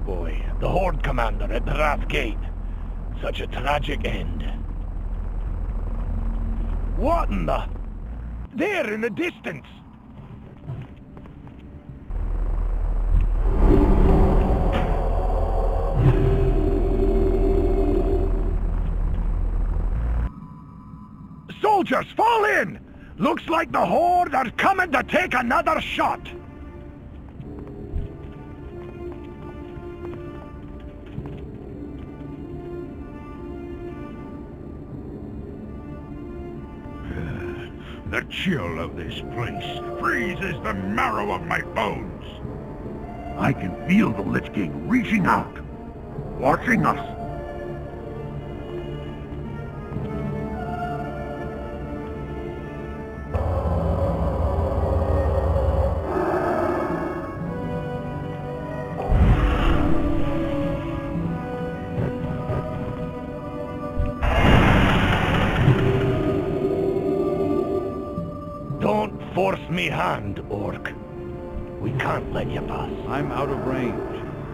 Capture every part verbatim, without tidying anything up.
boy, the Horde commander at the Wrath Gate. Such a tragic end. What in the... There in the distance! Soldiers, fall in! Looks like the Horde are coming to take another shot! The chill of this place freezes the marrow of my bones. I can feel the Lich King reaching out, watching us. Force me hand, Orc. We can't let you pass. I'm out of range.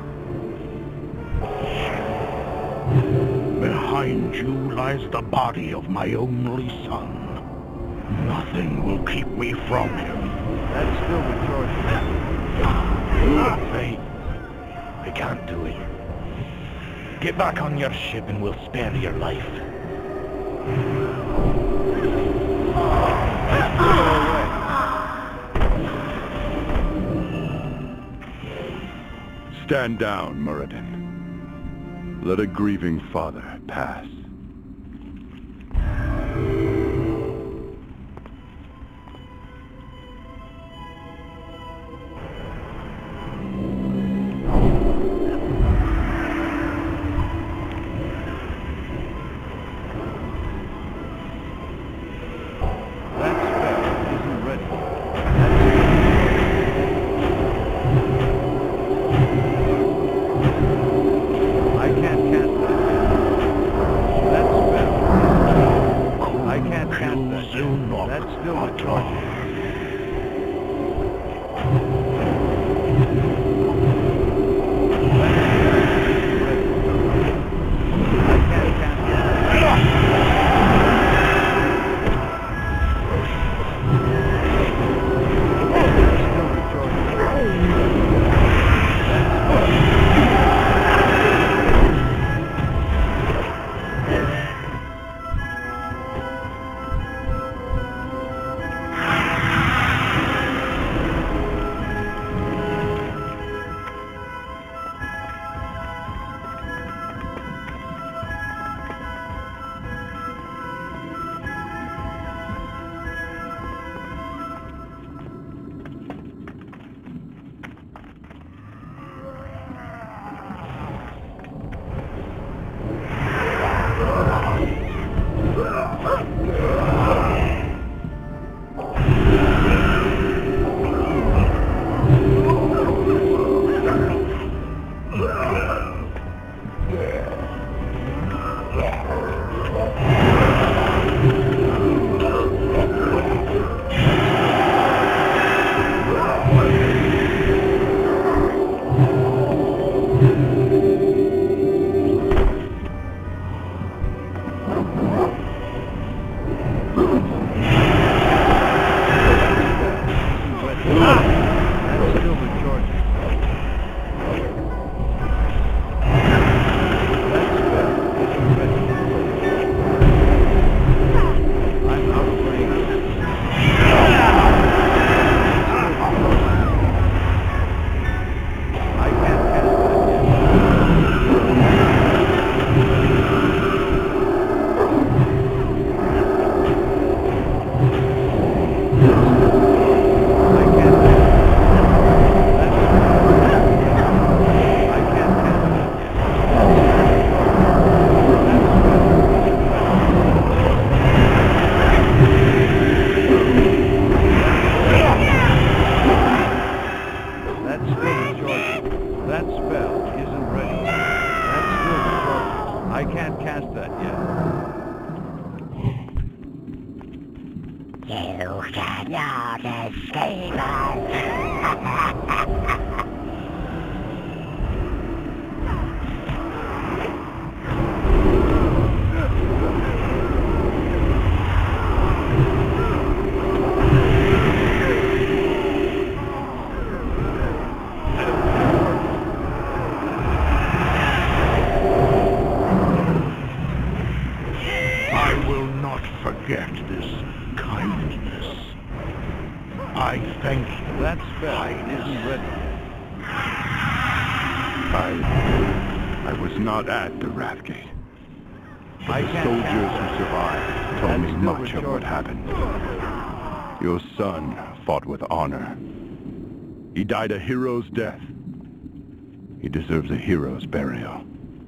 Behind you lies the body of my only son. Nothing will keep me from him. That's still the choice. Fate. We can't do it. Get back on your ship and we'll spare your life. Let's go away. Stand down, Muradin. Let a grieving father pass. I... I was not at the Wrathgate. But I the can't soldiers count. who survived told That's me still much of short. what happened. Your son fought with honor. He died a hero's death. He deserves a hero's burial.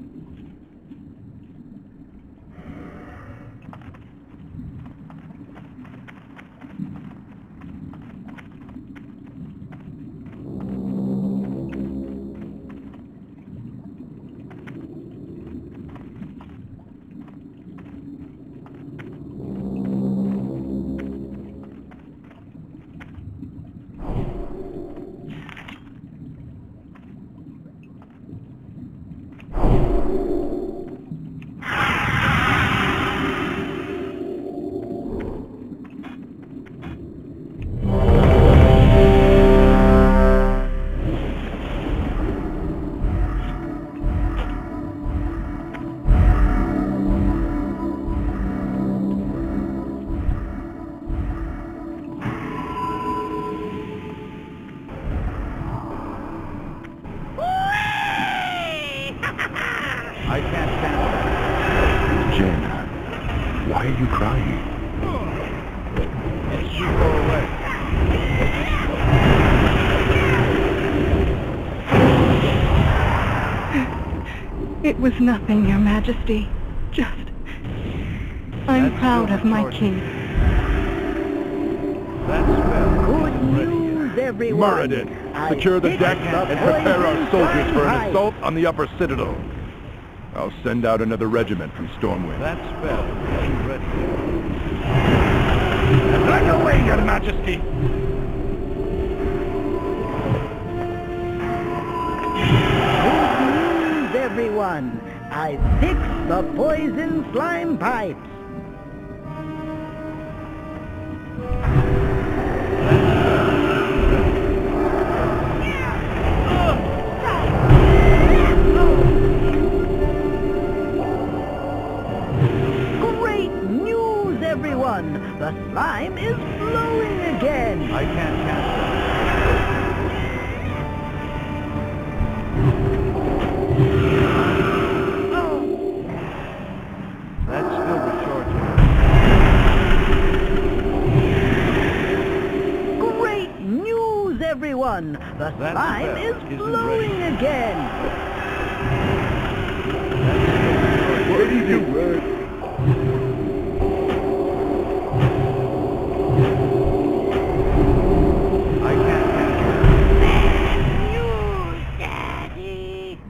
I can't stand Jen, why are you crying? it. It's too far away. It was nothing, Your Majesty. Just... I'm That's proud still of my short. king. That spell Good isn't ready yet. news, everyone. Muradin, I secure the fixed deck the and prepare our poison soldiers for an pipe. assault on the upper citadel. I'll send out another regiment from Stormwind. That spell isn't ready yet. Back away, Your Majesty! Good news, everyone. I fixed the poison slime pipes. Great news, everyone. The slime is flowing again. I can't cast it. That's still the short one. Great news, everyone. The That slime spell is isn't flowing ready. again. That's still the short one. What do you do, I can't cast News, Daddy.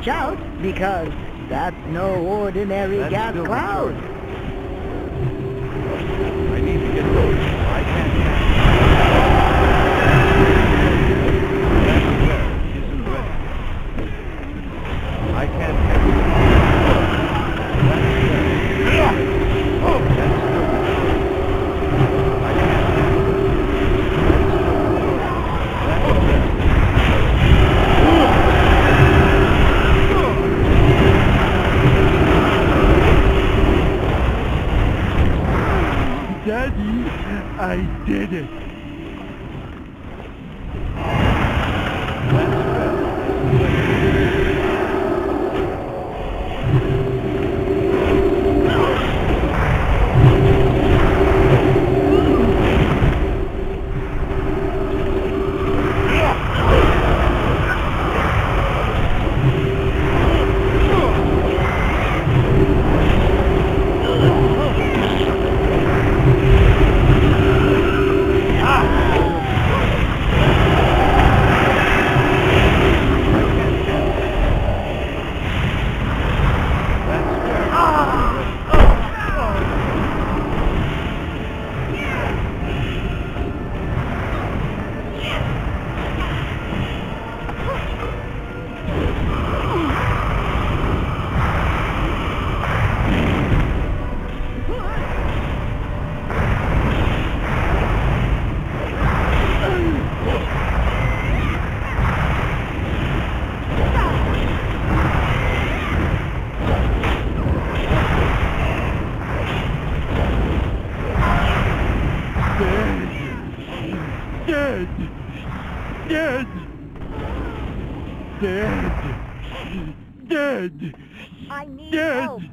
watch out, because that's no ordinary That's gas still cloud. recharging. I need to get those. I can't catch That square isn't ready. I can't catch it. That square. That's still recharging. I can't catch it. That's still recharging. That's Daddy, I did it. That square isn't ready. Dead. Dead. Dead. Dead. I need Dead. help.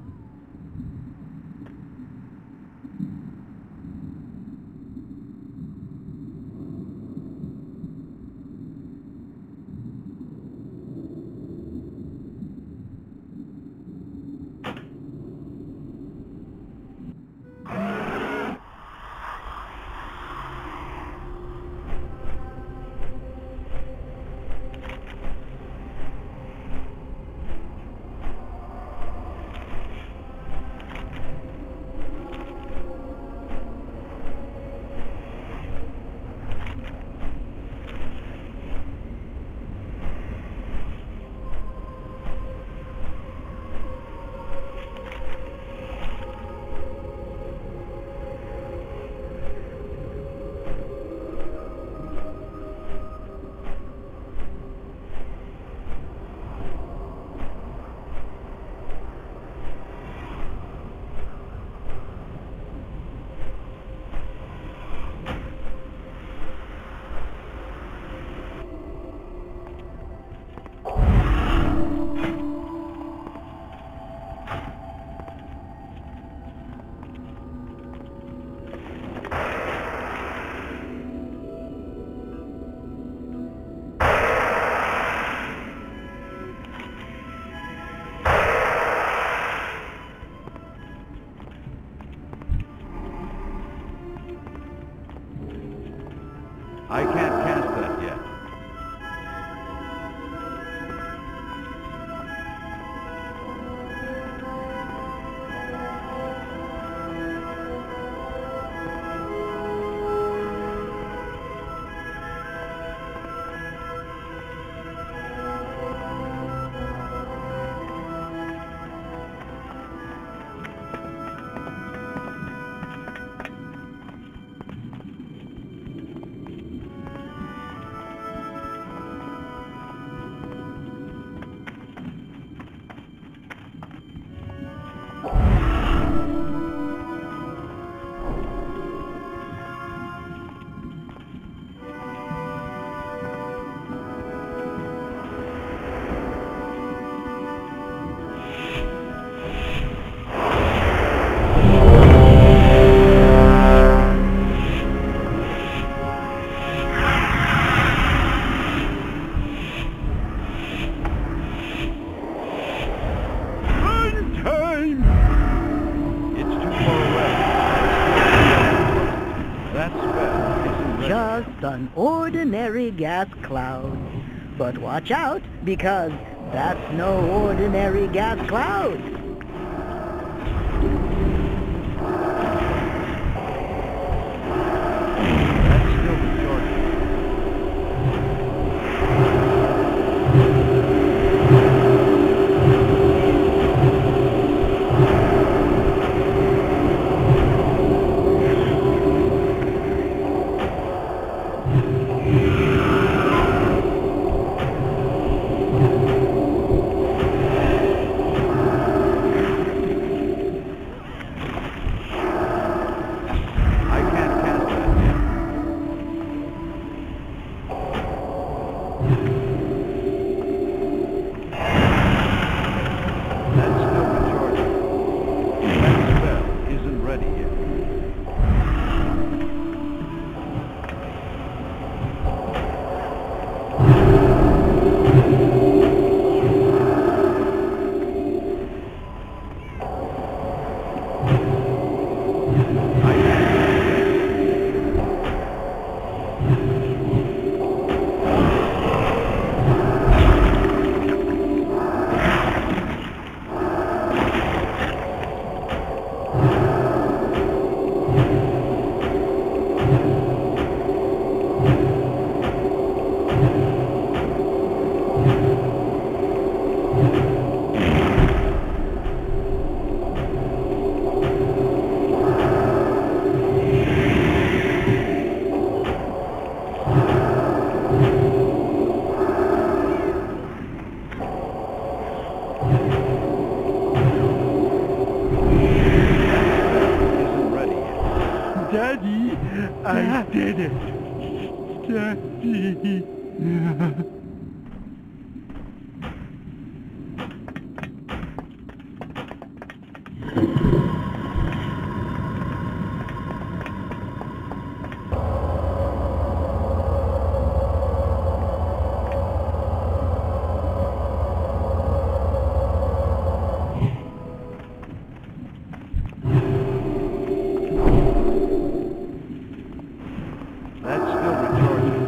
I can't cast that yet. Just an ordinary gas cloud. But watch out, because That's no ordinary gas cloud. That's still the Jordan. I can't cast that yet. That's still the Jordan. That spell isn't ready yet. I can't isn't ready yet. Daddy, I did it. Daddy. That's still the Jordan.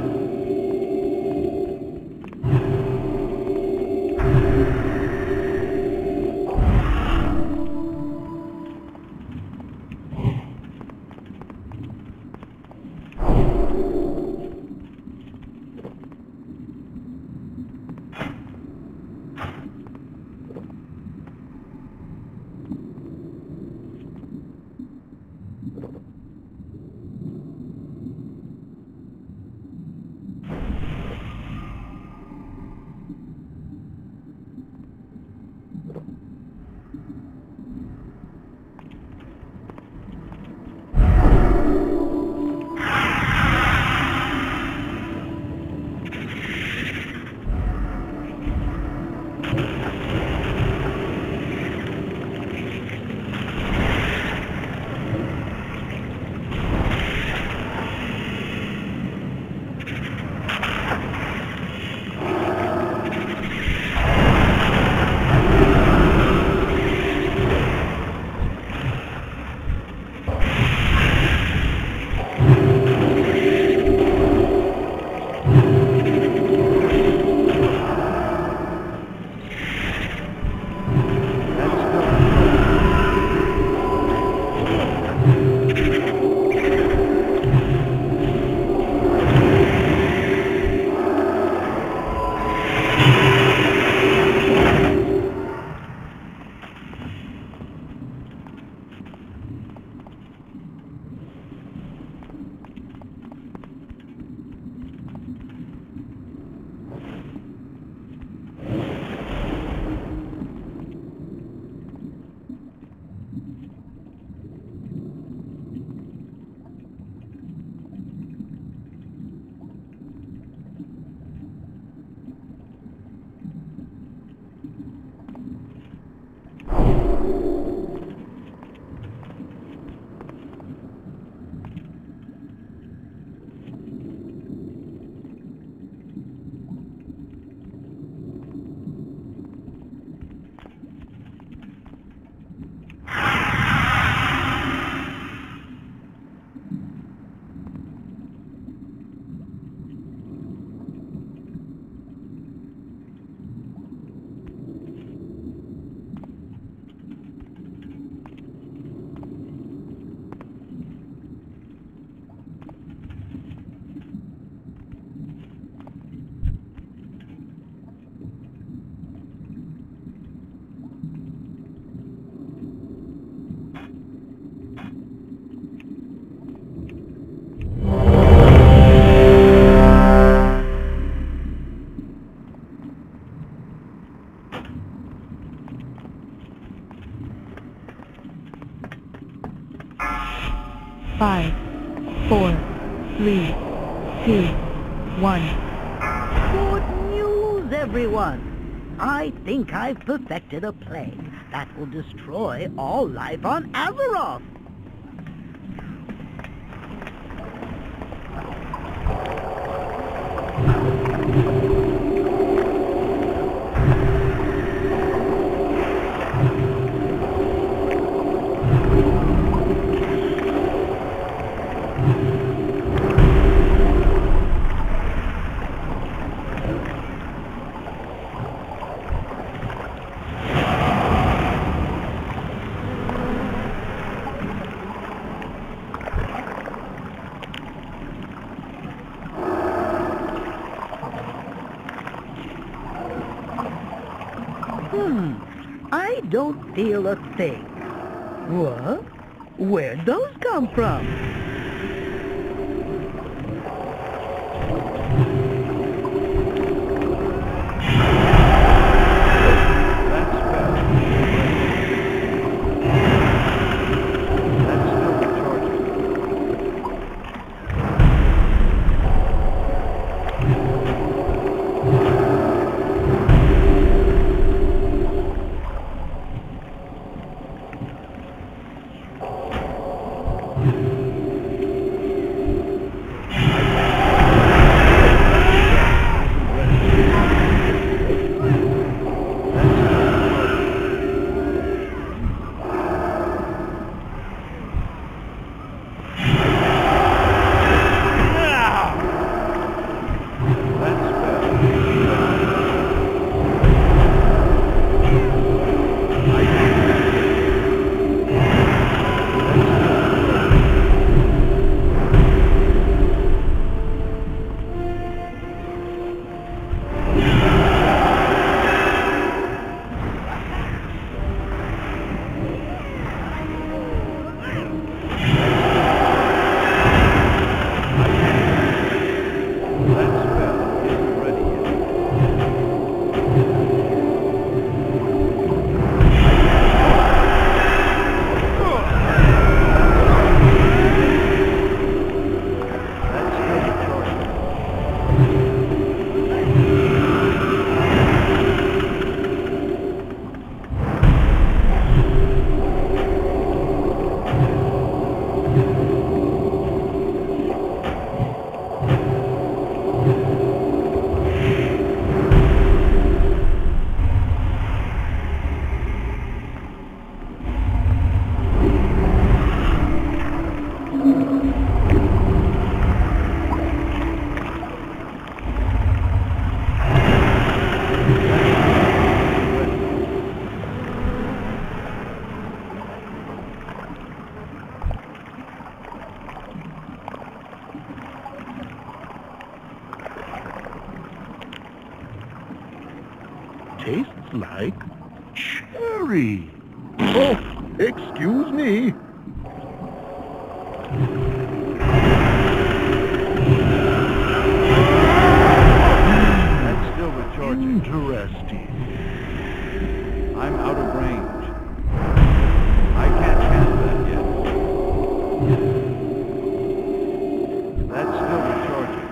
Two. One. Good news, everyone. I think I've perfected a plague that will destroy all life on Azeroth. Hmm, I don't feel a thing. What? Where'd those come from? That spell. That's still recharging. Tastes like cherry. Oh, excuse me. That's still recharging. Interesting. I'm out of range. I can't cast that yet. That's still recharging.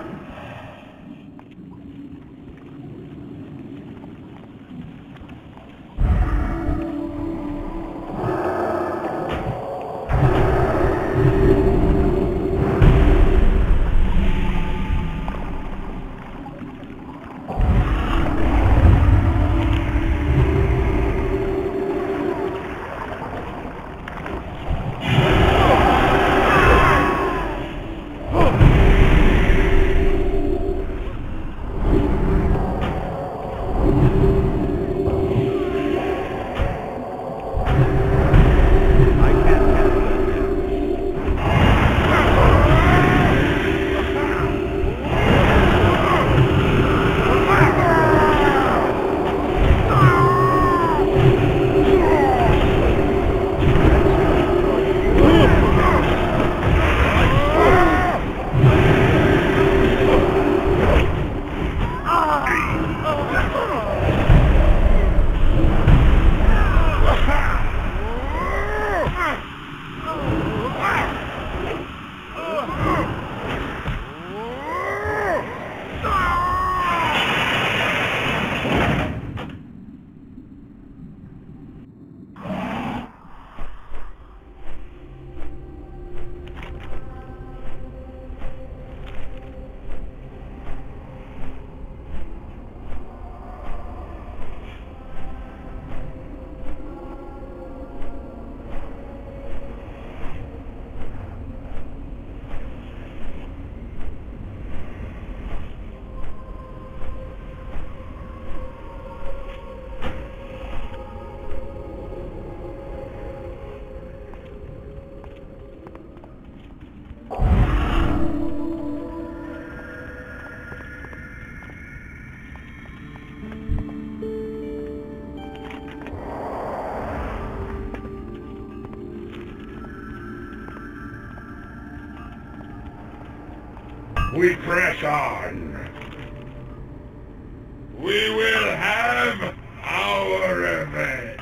we press on. We will have our revenge.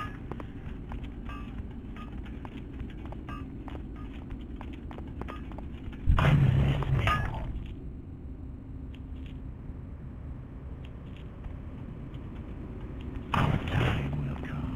I'm listening. Our time will come.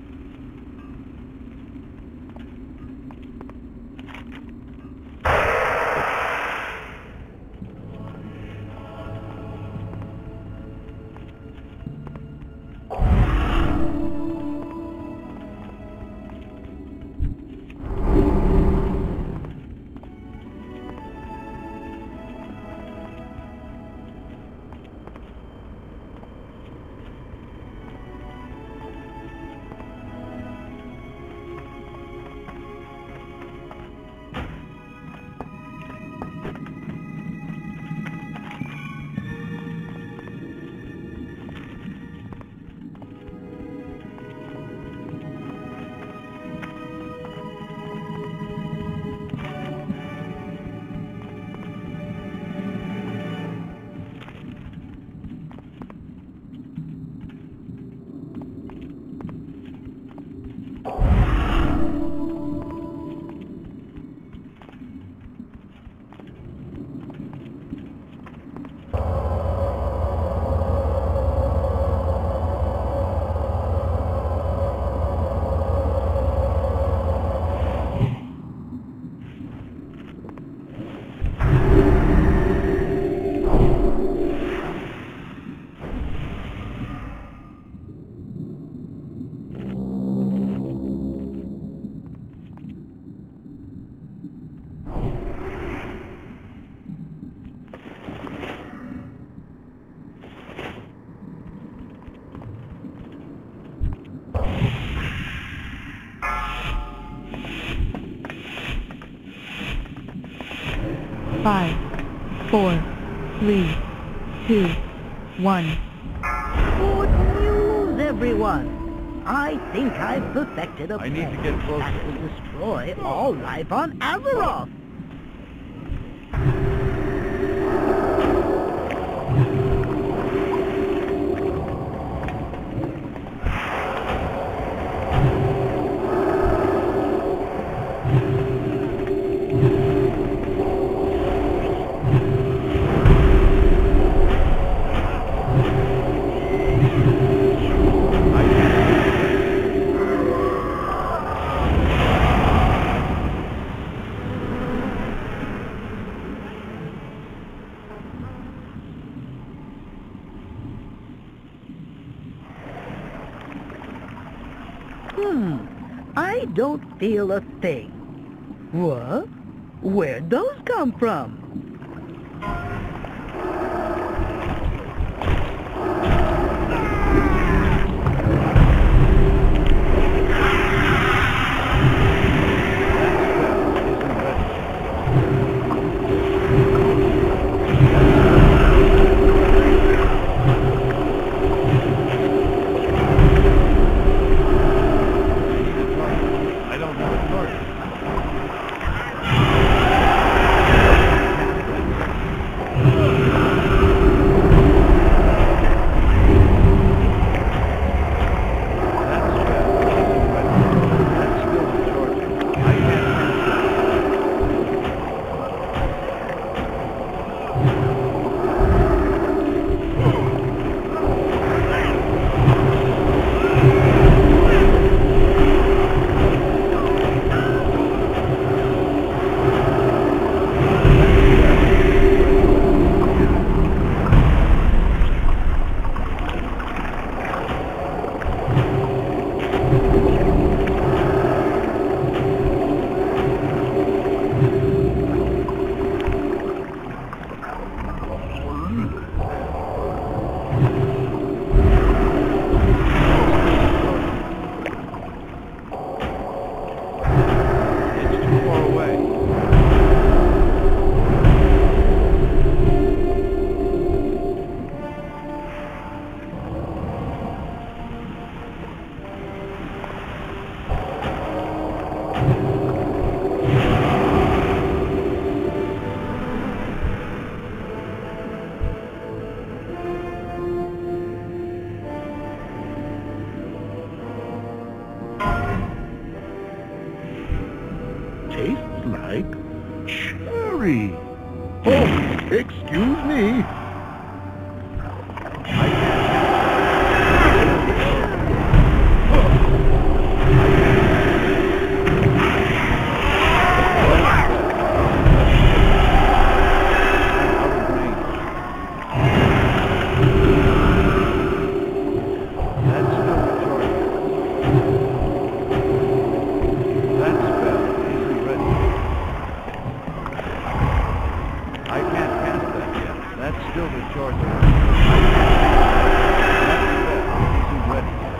Five, four, three, two, one. Good news, everyone. I think I've perfected a I need to plan get closer. that will destroy all life on Azeroth. Hmm, I don't feel a thing. What? Where'd those come from? I don't know. still the charger. Isn't ready yet.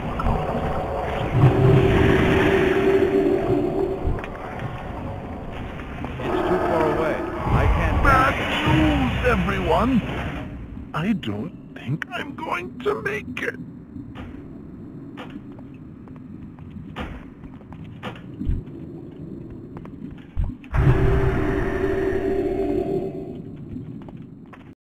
It's too far away. I can't... Bad news, everyone! I don't think I'm going to make it.